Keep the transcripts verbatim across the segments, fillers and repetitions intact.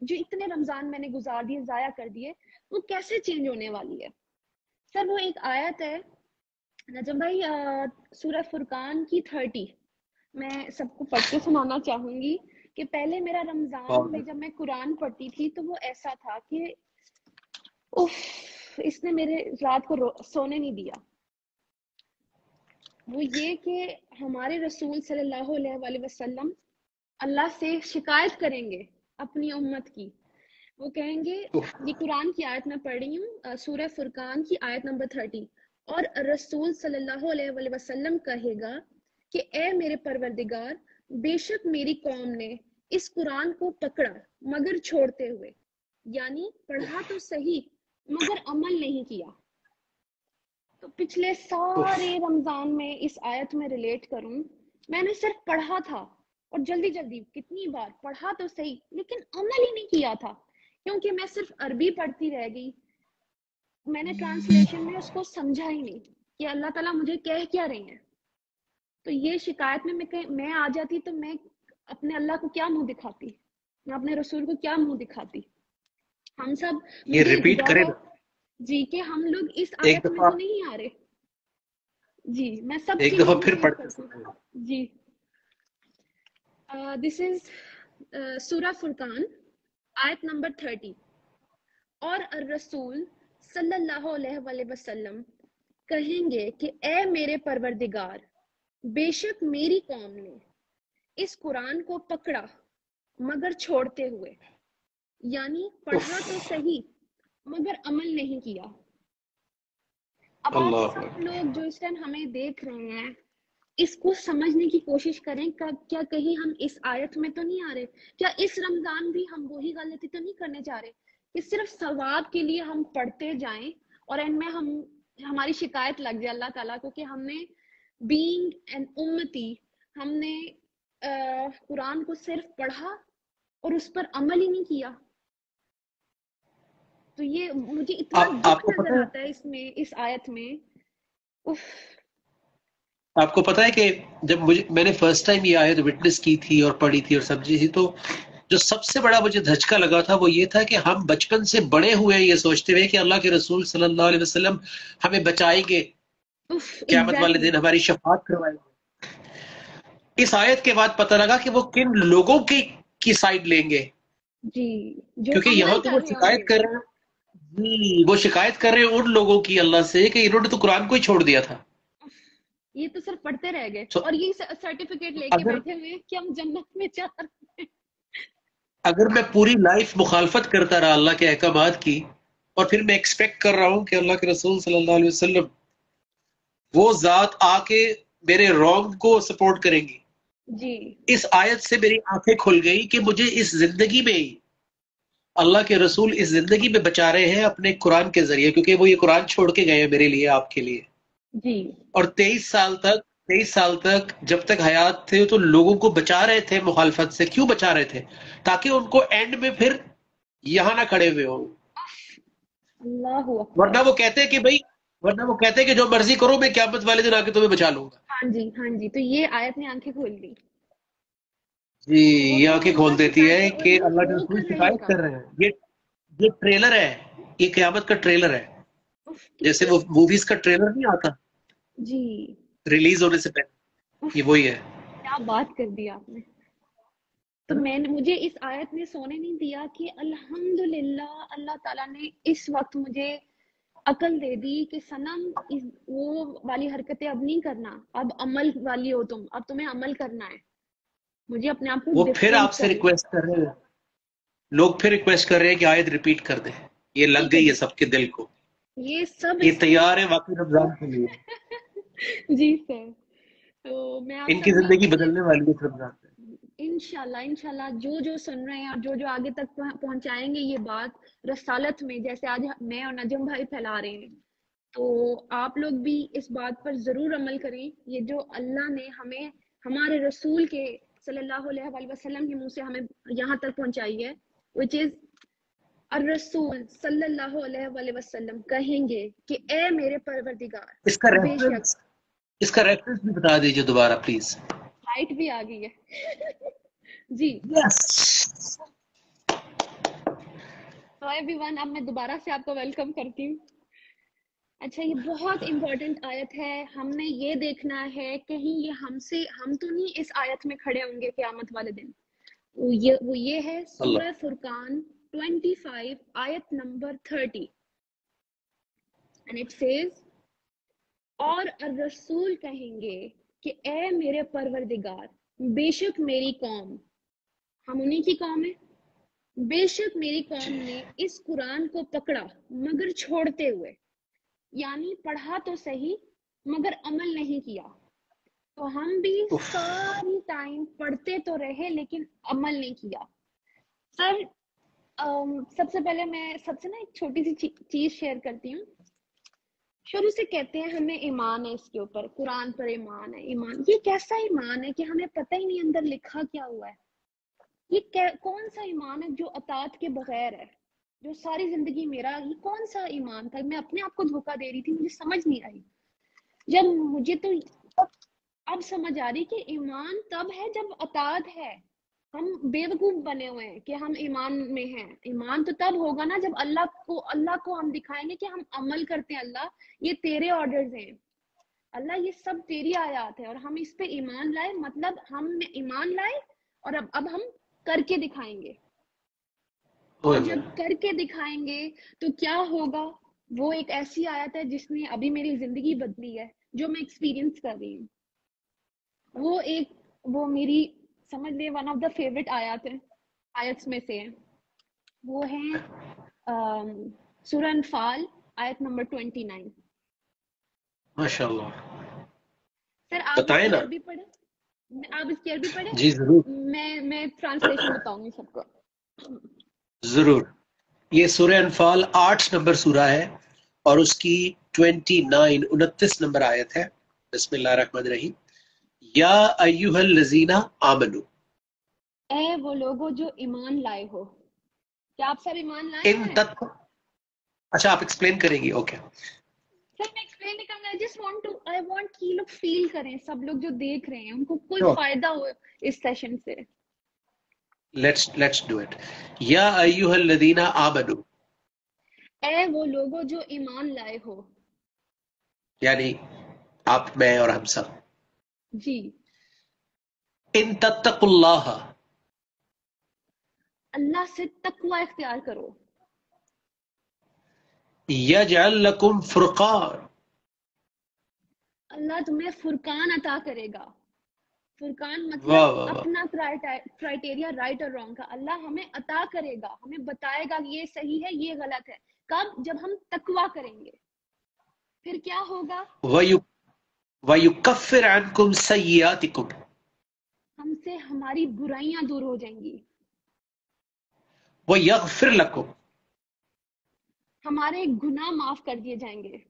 جو اتنے رمضان میں نے گزار دیے, ضائع کر دیے, وہ کیسے چینج ہونے والی ہے؟ سر وہ ایک آیت ہے نجم بھائی, سورہ فرقان کی تھرٹی, میں سب کو پڑھ کے سنانا چاہوں گی کہ پہلے میرا رمضان میں جب میں قرآن پڑھتی تھی تو وہ ایسا تھا کہ اف, اس نے میرے رات کو سونے نہیں دیا. وہ یہ کہ ہمارے رسول صلی اللہ علیہ وآلہ وسلم اللہ سے شکایت کریں گے اپنی امت کی. وہ کہیں گے, یہ قرآن کی آیت میں پڑھ رہی ہوں, سورہ فرقان کی آیت نمبر تھرٹی, اور رسول صلی اللہ علیہ وآلہ وسلم کہے گا کہ اے میرے پروردگار, بے شک میری قوم نے اس قرآن کو پکڑا مگر چھوڑتے ہوئے, یعنی پڑھا تو صحیح مگر عمل نہیں کیا. تو پچھلے سارے رمضان میں اس آیت میں ریلیٹ کروں, میں نے صرف پڑھا تھا اور جلدی جلدی کتنی بار پڑھا تو صحیح لیکن عمل ہی نہیں کیا تھا, کیونکہ میں صرف عربی پڑھتی رہ گئی. میں نے ٹرانسلیشن میں اس کو سمجھا ہی نہیں کہ اللہ تعالیٰ مجھے کہہ کیا رہے ہیں. تو یہ شکایت میں میں آ جاتی تو میں اپنے اللہ کو کیا منہ دکھاتی, میں اپنے رسول کو کیا منہ دکھاتی. ہم سب یہ ریپیٹ کرے جی کہ ہم لوگ اس آیت میں تو نہیں آ رہے. جی میں سب ایک دفعہ پھر پڑھ کے جی. دس از سورہ فرقان آیت نمبر تھرٹی. اور الرسول صلی اللہ علیہ وآلہ وسلم کہیں گے کہ اے میرے پروردگار, بے شک میری قوم نے اس قرآن کو پکڑا مگر چھوڑتے ہوئے, یعنی پڑھا تو صحیح مگر عمل نہیں کیا. اب آپ سب لوگ جو اس ٹائم ہمیں دیکھ رہے ہیں اس کو سمجھنے کی کوشش کریں, کیا کہیں ہم اس آیت میں تو نہیں آ رہے؟ کیا اس رمضان بھی ہم وہی غلطی تو نہیں کرنے جا رہے کہ صرف ثواب کے لیے ہم پڑھتے جائیں اور ان میں ہم ہماری شکایت لگ جائے اللہ تعالیٰ کو کہ ہم نے بینگ این امتی, ہم نے قرآن کو صرف پڑھا اور اس پر عمل ہی نہیں کیا. تو یہ مجھے اتنا دکھ نظر آتا ہے اس میں, اس آیت میں. اف. آپ کو پتا ہے کہ جب مجھے میں نے فرسٹ ٹائم یہ آیت وٹنس کی تھی اور پڑھی تھی اور سمجھی تھی, تو جو سب سے بڑا مجھے دھچکا لگا تھا وہ یہ تھا کہ ہم بچپن سے بڑے ہوئے یہ سوچتے ہوئے کہ اللہ کے رسول صلی اللہ علیہ وسلم ہمیں بچائیں گے, قیامت والے دن ہماری شفاعت کروائیں گے. اس آیت کے بعد پتہ لگا کہ وہ کن لوگوں کی کی سائڈ لیں گے. جی, کیونکہ یہاں تو وہ شکایت کر رہے ہیں, جی وہ شکایت کر رہے ہیں ان لوگوں کی اللہ سے کہ انہوں نے تو قرآن کو ہی چھوڑ دیا تھا, یہ تو صرف پڑھتے رہ گئے so, اور یہ سرٹیفکیٹ لے کے بیٹھے ہوئے کہ ہم جنت میں جا رہے ہیں. اگر میں پوری لائف مخالفت کرتا رہا اللہ کے احکامات کی, اور پھر میں ایکسپیکٹ کر رہا ہوں کہ اللہ کے رسول صلی اللہ علیہ وسلم وہ ذات آ کے میرے رونگ کو سپورٹ کریں گی, جی اس آیت سے میری آنکھیں کھل گئی کہ مجھے اس زندگی میں ہی اللہ کے رسول اس زندگی میں بچا رہے ہیں اپنے قرآن کے ذریعے, کیونکہ وہ یہ قرآن چھوڑ کے گئے ہیں میرے لیے, آپ کے لیے. جی. اور تیئیس سال تک تیئیس سال تک جب تک حیات تھے تو لوگوں کو بچا رہے تھے مخالفت سے. کیوں بچا رہے تھے؟ تاکہ ان کو اینڈ میں پھر یہاں نہ کھڑے ہوئے ہوں. اللہ اکبر. ورنہ وہ کہتے کہ بھائی ورنہ وہ کہتے کہ جو مرضی کرو, میں قیامت والے دن آ کے تمہیں بچا لوں گا. ہاں جی ہاں جی. تو یہ آیت نے آنکھیں کھول دی. جی, یہ آنکھیں کھول دیتی ہے کہ اللہ کے رسول شکایت کر رہے ہیں. یہ یہ ٹریلر ہے, یہ قیامت کا ٹریلر ہے, جیسے وہ موویز کا ٹریلر نہیں آتا جی ریلیز ہونے سے پہلے, یہ وہی ہے. کیا بات کر دی آپ نے. تو میں نے مجھے اس آیت نے سونے نہیں دیا کہ الحمدللہ اللہ تعالیٰ نے اس وقت مجھے عقل دے دی کہ صنم وہ والی حرکتیں اب نہیں کرنا, اب عمل والی ہو تم, اب تمہیں عمل کرنا ہے. مجھے اپنے آپ کو وہ پھر آپ سے ریکویسٹ کر رہے ہیں, لوگ پھر ریکویسٹ کر رہے ہیں کہ آیت ریپیٹ کر دیں. یہ لگ گئی ہے سب کے دل کو, یہ سب یہ تیار ہے واقعی رمضان کے لیے. جی سر. تو میں ان کی زندگی بدلنے والی ہے رمضان سے انشاءاللہ. انشاءاللہ جو جو سن رہے ہیں اور جو جو آگے تک پہنچائیں گے یہ بات رسالت میں, جیسے آج میں اور نجم بھائی پھیلا رہے ہیں, تو آپ لوگ بھی اس بات پر ضرور عمل کریں. یہ جو اللہ نے ہمیں ہمارے رسول کے صلی اللہ علیہ وآلہ وسلم کے منہ سے ہمیں یہاں تک پہنچائی ہے, which is الرسول صلی اللہ علیہ وآلہ وسلم کہیں گے کہ اے میرے پروردگار. اس کا ریفرنس اس کا ریفرنس بھی بتا دیجیے دوبارہ پلیز. لائٹ بھی آ گئی ہے. جی yes. हेलो एवरीवन, अब मैं दोबारा से आपको वेलकम करती हूँ. अच्छा, ये बहुत इम्पोर्टेंट आयत है. हमने ये देखना है कहीं ये हमसे हम तो नहीं इस आयत में खड़े होंगे क़यामत वाले दिन. वो ये वो ये है सूरह फुरकान पच्चीस आयत नंबर तीस. एंड इट सेज, और रसूल कहेंगे कि ए मेरे परवरदिगार, बेशक मेरी कौम, हम उन्हीं की कौम है, बेशक मेरी कौम ने इस कुरान को पकड़ा मगर छोड़ते हुए, यानी पढ़ा तो सही मगर अमल नहीं किया. तो हम भी सारी टाइम पढ़ते तो रहे लेकिन अमल नहीं किया. सर, सबसे पहले मैं सबसे ना एक छोटी सी चीज शेयर करती हूँ. शुरू से कहते हैं हमें ईमान है इसके ऊपर, कुरान पर ईमान है. ईमान, ये कैसा ईमान है कि हमें पता ही नहीं अंदर लिखा क्या हुआ है. ये कौन सा ईमान है जो अतात के बगैर है, जो सारी जिंदगी मेरा, ये कौन सा ईमान था? मैं अपने आप को धोखा दे रही थी, मुझे समझ नहीं आई. जब मुझे तो अब, अब समझ आ रही कि ईमान तब है जब अतात है. हम बेवकूफ बने हुए हैं कि हम ईमान में हैं. ईमान तो तब होगा ना जब अल्लाह को अल्लाह को हम दिखाएंगे कि हम अमल करते हैं. अल्लाह, ये तेरे ऑर्डर्स हैं. अल्लाह, ये सब तेरी आयत है और हम इस पे ईमान लाए, मतलब हम ईमान लाए और अब अब हम करके दिखाएंगे. और जब करके दिखाएंगे तो क्या होगा? वो एक ऐसी आयत है जिसने अभी मेरी जिंदगी बदली है, जो मैं एक्सपीरियंस कर रही हूँ. वो एक वो मेरी समझ ले वन ऑफ द फेवरेट आयत है, आयत में से है. वो है सूरह अनफाल आयत नंबर उनतीस. माशाल्लाह. सर आप इसकी अरबी पढ़े, आप इसकी अरबी पढ़े? जी जरूर. मैं मैं ट्रांसलेशन बताऊंगी सबको. जरूर. ये सूरह अनफाल आठ नंबर सूरा है और उसकी उनतीस उनतीस नंबर आयत है. बिस्मिल्लाहिर्रहमानिर्रहीम. या अय्युहल लजीना आमनू, ए वो लोगो जो ईमान लाए हो. क्या आप सब ईमान लाए इन हैं? तक अच्छा, आप एक्सप्लेन करेंगी? Okay okay. सर मैं एक्सप्लेन नहीं करूंगा. I just want to I want कि लोग फील करें, सब लोग जो देख रहे हैं उनको कोई sure. फायदा हो इस सेशन से. Let's let's do it. या अय्युहल लजीना आमनू, ए वो लोगो जो ईमान लाए हो, यानी आप, मैं और हम सब. जी. इन तत्तकुल्लाह, अल्लाह से तकवा इख्तियार करो. यजअल लकुम फुरकान, अल्लाह तुम्हें फुरकान अता करेगा. फुरकान मतलब वाह वाह वाह. अपना क्राइटेरिया राइट और रॉन्ग का अल्लाह हमें अता करेगा, हमें बताएगा कि ये सही है ये गलत है. कब? जब हम तकवा करेंगे. फिर क्या होगा? वयु वयुकफ्फिर अन्कुम सय्यातिकुम, हमसे हमारी बुराइयां दूर हो जाएंगी. वयगफिर लकुम, हमारे गुनाह माफ कर दिए जाएंगे.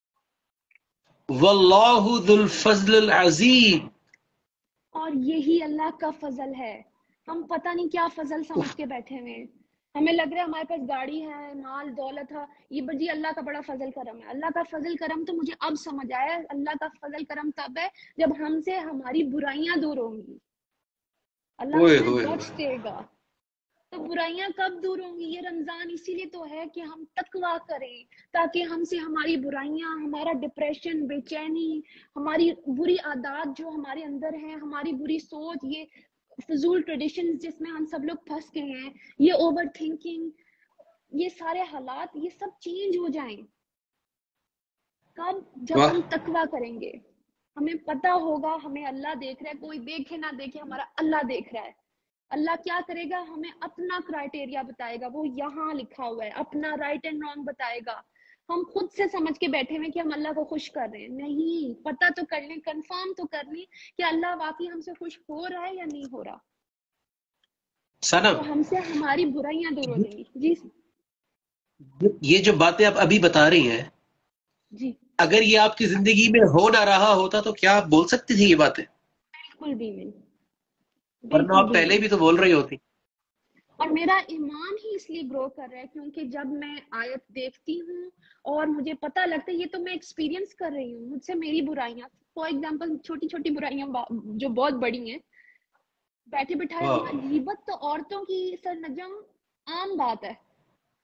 वल्लाहु जुल फज़्लिल अज़ीम, और यही अल्लाह का फजल है. हम पता नहीं क्या फजल समझ के बैठे हुए हैं. हमें लग रहा है हमारे पास गाड़ी है, माल दौलत है, ये बजी अल्लाह का बड़ा फजल करम है. अल्लाह का फजल करम तो मुझे अब समझ आया, अल्लाह का फजल करम तब है जब हमसे हमारी बुराइयां दूर होंगी. अल्लाह हमें बख्श देगा. तो बुराइयां कब दूर होंगी? ये रमजान इसीलिए तो है कि हम तकवा करें, ताकि हमसे हमारी बुराइयां, हमारा डिप्रेशन, बेचैनी, हमारी बुरी आदत जो हमारे अंदर है, हमारी बुरी सोच, ये फजूल ट्रेडिशंस जिसमें हम सब लोग फंस गए हैं, ये ओवर थिंकिंग, ये सारे हालात, ये सब चेंज हो जाएं. कब? जब हम तकवा करेंगे. हमें पता होगा हमें अल्लाह देख रहा है, कोई देखे ना देखे, हमारा अल्लाह देख रहा है. अल्लाह क्या करेगा? हमें अपना क्राइटेरिया बताएगा. वो यहाँ लिखा हुआ है, अपना राइट एंड रॉन्ग बताएगा. हम खुद से समझ के बैठे हुए कि हम अल्लाह को खुश कर रहे हैं. नहीं, पता तो कर लें, कंफर्म तो कर लें कि अल्लाह वाकई हमसे खुश हो रहा है या नहीं हो रहा. सनम, तो हमसे हमारी बुराइयां दूर हो जाएंगी. जी ये जो बातें आप अभी बता रही हैं, जी, अगर ये आपकी जिंदगी में हो ना रहा होता तो क्या आप बोल सकती थी ये बातें? बिल्कुल भी नहीं. वरना आप पहले भी तो बोल रही होती. और मेरा ईमान ही इसलिए ग्रो कर रहा है क्योंकि जब मैं आयत देखती हूँ और मुझे पता लगता है ये तो मैं एक्सपीरियंस कर रही हूँ. मुझसे मेरी बुराइयां, फॉर एग्जांपल छोटी छोटी बुराइयां जो बहुत बड़ी हैं, बैठे बिठाए होना, गीबत तो औरतों की सर नजम आम बात है.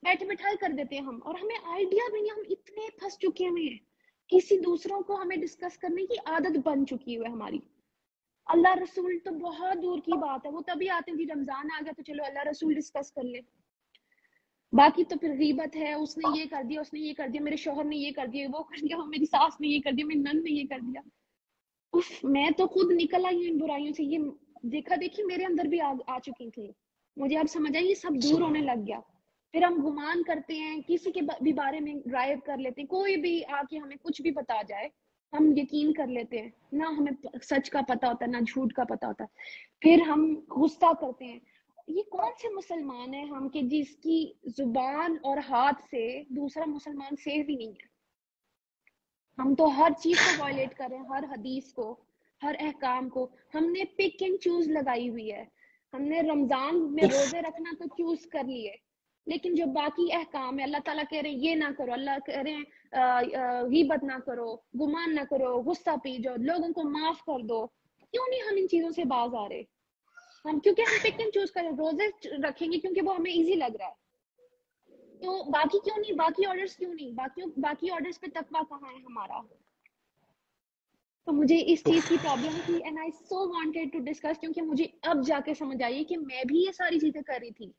بیٹھے بٹھائے کر دیتے ہیں ہم, اور ہمیں آئیڈیا بھی نہیں, ہم اتنے پھنس چکے ہوئے ہیں, کسی دوسروں کو ہمیں ڈسکس کرنے کی عادت بن چکی ہے ہماری. اللہ رسول تو بہت دور کی بات ہے, وہ تبھی آتے ہیں کہ رمضان آ گیا تو چلو اللہ رسول ڈسکس کر لیں. باقی تو پھر غیبت ہے, اس نے یہ کر دیا, اس نے یہ کر دیا, میرے شوہر نے یہ کر دیا, وہ کر دیا, میری ساس نے یہ کر دیا, میری نند نے یہ کر دیا. اف, میں تو خود نکل آئی ہوں ان برائیوں سے. یہ دیکھا دیکھی میرے اندر بھی آ, آ چکی تھی. مجھے اب سمجھ آئی یہ سب دور ہونے لگ گیا. پھر ہم گمان کرتے ہیں, کسی کے بھی بارے میں رائے کر لیتے ہیں, کوئی بھی آ کے ہمیں کچھ بھی بتا جائے ہم یقین کر لیتے ہیں, نہ ہمیں سچ کا پتہ ہوتا ہے نہ جھوٹ کا پتہ ہوتا ہے. پھر ہم غصہ کرتے ہیں. یہ کون سے مسلمان ہیں ہم کہ جس کی زبان اور ہاتھ سے دوسرا مسلمان سیف ہی نہیں ہے. ہم تو ہر چیز کو وائلیٹ کر رہے ہیں, ہر حدیث کو, ہر احکام کو. ہم نے پک اینڈ چوز لگائی ہوئی ہے. ہم نے رمضان میں روزے رکھنا تو چوز کر لیے, لیکن جو باقی احکام ہے اللہ تعالیٰ کہہ رہے ہیں یہ نہ کرو, اللہ کہہ رہے ہیں غیبت نہ کرو, گمان نہ کرو, غصہ پی جاؤ, لوگوں کو معاف کر دو. کیوں نہیں ہم ان چیزوں سے باز آ رہے ہم؟ کیونکہ ہم پک اینڈ چوز کریں, روزے رکھیں گے کیونکہ وہ ہمیں ایزی لگ رہا ہے, تو باقی کیوں نہیں, باقی آرڈرز کیوں نہیں, باقی باقی آرڈرز پہ تقویٰ کہاں ہے ہمارا؟ تو مجھے اس چیز کی پرابلم تھی, and I so wanted to discuss, کیونکہ مجھے اب جا کے سمجھ آئی کہ میں بھی یہ ساری چیزیں کر رہی تھی.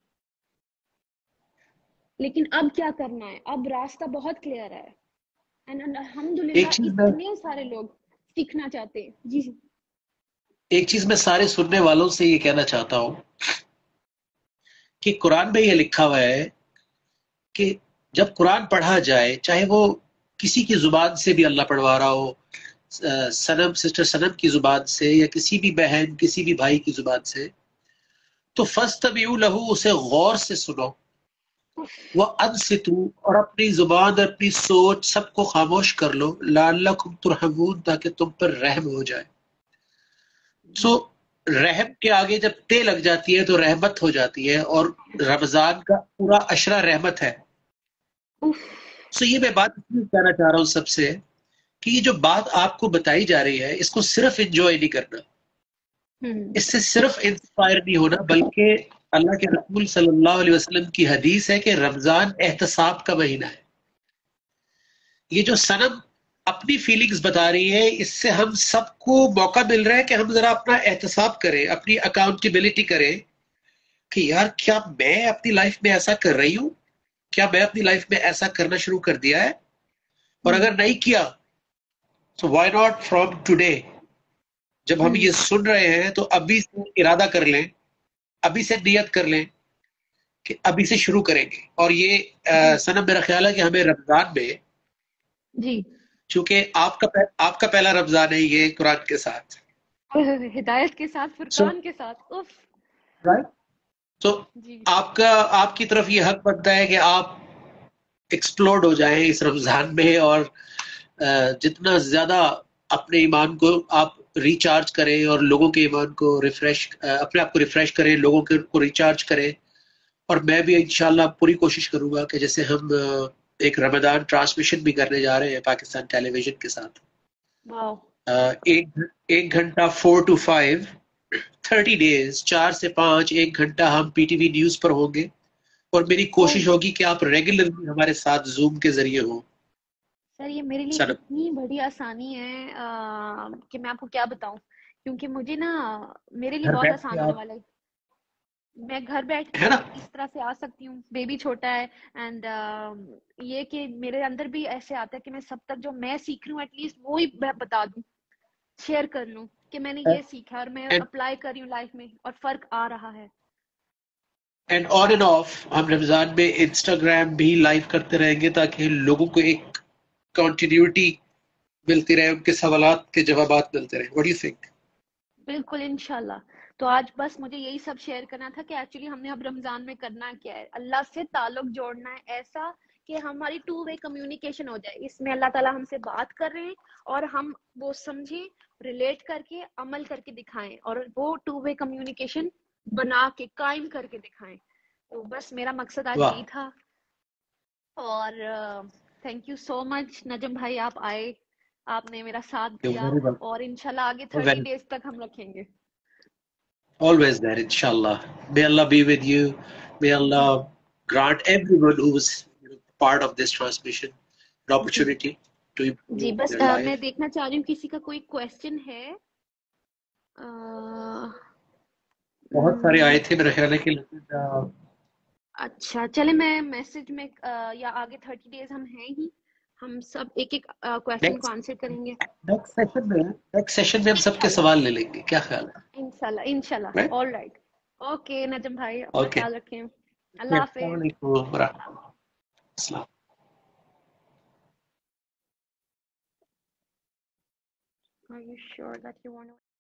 لیکن اب کیا کرنا ہے, اب راستہ بہت کلیئر ہے, اینڈ الحمدللہ اتنے سارے لوگ سیکھنا چاہتے ہیں. جی ایک چیز میں سارے سننے والوں سے یہ کہنا چاہتا ہوں کہ قرآن میں یہ لکھا ہوا ہے کہ جب قرآن پڑھا جائے, چاہے وہ کسی کی زبان سے بھی اللہ پڑھوا رہا ہو, سنم سسٹر سنم کی زبان سے یا کسی بھی بہن کسی بھی بھائی کی زبان سے, تو فاستمعوا لہ, اسے غور سے سنو, وانصتوا, اور اپنی زبان اور اپنی سوچ سب کو خاموش کر لو, لعلکم ترحمون, تاکہ تم پر رحم ہو جائے. سو so, رحم کے آگے جب تے لگ جاتی ہے تو رحمت ہو جاتی ہے, اور رمضان کا پورا عشرہ رحمت ہے. سو so, یہ میں بات کہنا چاہ رہا ہوں سب سے کہ یہ جو بات آپ کو بتائی جا رہی ہے اس کو صرف انجوائے نہیں کرنا, اس سے صرف انسپائر نہیں ہونا, بلکہ اللہ کے رسول صلی اللہ علیہ وسلم کی حدیث ہے کہ رمضان احتساب کا مہینہ ہے. یہ جو سنم اپنی فیلنگز بتا رہی ہے, اس سے ہم سب کو موقع مل رہا ہے کہ ہم ذرا اپنا احتساب کریں, اپنی اکاؤنٹیبلٹی کریں کہ یار کیا میں اپنی لائف میں ایسا کر رہی ہوں, کیا میں اپنی لائف میں ایسا کرنا شروع کر دیا ہے, اور اگر نہیں کیا تو وائی ناٹ فرام ٹوڈے, جب ہم یہ سن رہے ہیں تو ابھی سے ارادہ کر لیں, ابھی سے نیت کر لیں کہ ابھی سے شروع کریں گے. اور یہ سنم میرا خیال ہے کہ ہمیں رمضان میں, جی چونکہ آپ کا آپ کا پہلا رمضان ہے یہ قرآن کے ساتھ, ہدایت کے ساتھ, فرقان کے ساتھ, رائٹ, تو آپ کا آپ کی طرف یہ حق بنتا ہے کہ آپ ایکسپلورڈ ہو جائیں اس رمضان میں, اور جتنا زیادہ اپنے ایمان کو آپ ریچارج کریں اور لوگوں کے ایمان کو ریفریش, اپنے آپ کو ریفریش کریں, لوگوں کے کو ریچارج کریں. اور میں بھی انشاءاللہ پوری کوشش کروں گا کہ جیسے ہم ایک رمضان ٹرانسمیشن بھی کرنے جا رہے ہیں پاکستان ٹیلی ویژن کے ساتھ, ایک ایک گھنٹہ four to five thirty days, چار سے پانچ, ایک گھنٹہ ہم پی ٹی وی نیوز پر ہوں گے, اور میری کوشش ہوگی کہ آپ ریگولرلی ہمارے ساتھ زوم کے ذریعے ہوں. سر یہ میرے لیے اتنی بڑی آسانی ہے کہ میں آپ کو کیا بتاؤں, کیونکہ مجھے نا میرے لیے بہت آسان ہونے والا ہے. میں گھر بیٹھ کے اس طرح سے آ سکتی ہوں, بیبی چھوٹا ہے, اینڈ یہ کہ میرے اندر بھی ایسے آتا ہے کہ میں سب تک جو میں سیکھ رہی ہوں ایٹ لیسٹ وہی بتا دوں, شیئر کر لوں کہ میں نے یہ سیکھا اور میں اپلائی کر رہی ہوں لائف میں, اور فرق آ رہا ہے. اینڈ آن اینڈ آف ہم رمضان میں انسٹاگرام بھی لائیو کرتے رہیں گے تاکہ لوگوں کو ایک کنٹینیوٹی ملتی رہے, ان کے سوالات کے جوابات ملتے رہے. What do you think? بالکل انشاءاللہ. تو آج بس مجھے یہی سب شیئر کرنا تھا کہ ایکچولی ہم نے اب رمضان میں کرنا کیا ہے, اللہ سے تعلق جوڑنا ہے ایسا کہ ہماری ٹو وے کمیونیکیشن ہو جائے. اس میں اللہ تعالیٰ ہم سے بات کر رہے ہیں اور ہم وہ سمجھیں, ریلیٹ کر کے عمل کر کے دکھائیں, اور وہ ٹو وے کمیونیکیشن بنا کے قائم کر کے دکھائیں. تو بس میرا مقصد آج یہی تھا. اور تھینک یو سو مچ نجم بھائی, آپ آئے, آپ نے میرا ساتھ دیا, اور انشاءاللہ آگے تھرٹی ڈیز تک ہم رکھیں گے. Always there, inshallah. May Allah be with you. May Allah grant everyone who was you know, part of this transmission an opportunity to improve जी बस their uh, life. मैं देखना चाह रही हूँ किसी का कोई क्वेश्चन है. uh, बहुत सारे आए थे मेरे ख्याल है कि लेकिन अच्छा चले मैं मैसेज में uh, या आगे थर्टी डेज हम हैं ही, हम सब एक एक क्वेश्चन को आंसर करेंगे. नेक्स्ट सेशन में नेक्स्ट सेशन में हम सबके सवाल ले लेंगे, क्या ख्याल है? इंशाल्लाह इंशाल्लाह. ऑलराइट. ओके नजम भाई अपना ख्याल रखें. अल्लाह हाफिज. अस्सलाम. Are you sure that you want to